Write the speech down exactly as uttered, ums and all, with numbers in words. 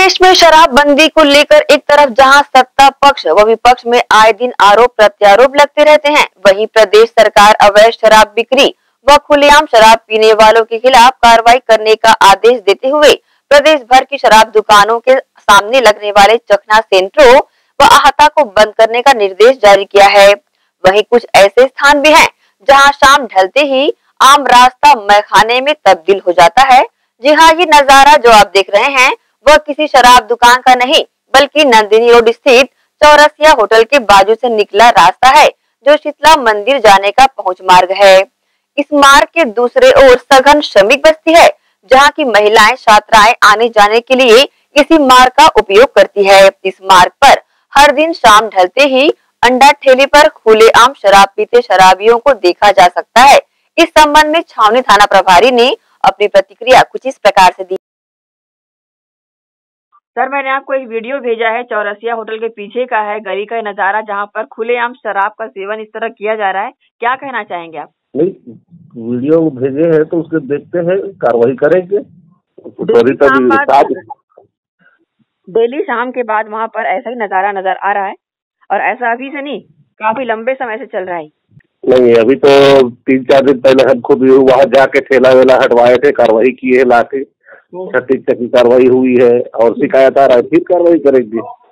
प्रदेश में शराबबंदी को लेकर एक तरफ जहां सत्ता पक्ष व विपक्ष में आए दिन आरोप प्रत्यारोप लगते रहते हैं, वहीं प्रदेश सरकार अवैध शराब बिक्री व खुलेआम शराब पीने वालों के खिलाफ कार्रवाई करने का आदेश देते हुए प्रदेश भर की शराब दुकानों के सामने लगने वाले चखना सेंटरों व अहाता को बंद करने का निर्देश जारी किया है। वहीं कुछ ऐसे स्थान भी हैं जहां शाम ढलते ही आम रास्ता मैखाने में तब्दील हो जाता है। जी हाँ, ये नजारा जो आप देख रहे हैं वह किसी शराब दुकान का नहीं बल्कि नंदिनी रोड स्थित चौरसिया होटल के बाजू से निकला रास्ता है, जो शीतला मंदिर जाने का पहुंच मार्ग है। इस मार्ग के दूसरे ओर सघन श्रमिक बस्ती है, जहां की महिलाएं छात्राएं आने जाने के लिए इसी मार्ग का उपयोग करती है। इस मार्ग पर हर दिन शाम ढलते ही अंडा ठेले पर खुलेआम शराब पीते शराबियों को देखा जा सकता है। इस संबंध में छावनी थाना प्रभारी ने अपनी प्रतिक्रिया कुछ इस प्रकार से दी। सर, मैंने आपको एक वीडियो भेजा है, चौरसिया होटल के पीछे का है, गली का नजारा जहां पर खुलेआम शराब का सेवन इस तरह किया जा रहा है। क्या कहना चाहेंगे आप? नहीं, वीडियो भेजे हैं तो उसके देखते हैं, कार्रवाई करेंगे। डेली शाम के बाद वहां पर ऐसा ही नजारा नजर आ रहा है और ऐसा अभी से नहीं, काफी लंबे समय से चल रहा है। नहीं, अभी तो तीन चार दिन पहले हम खुद वहाँ जाके ठेला वेला हटवाए थे, कार्रवाई की है, लाके छत्तीस तक की कार्रवाई हुई है और शिकायत आ रहा है, फिर कार्रवाई करेंगे।